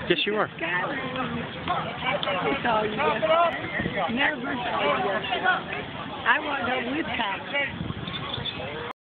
Yes, you are. That's all you get. Never saw you. I want to go with Pat.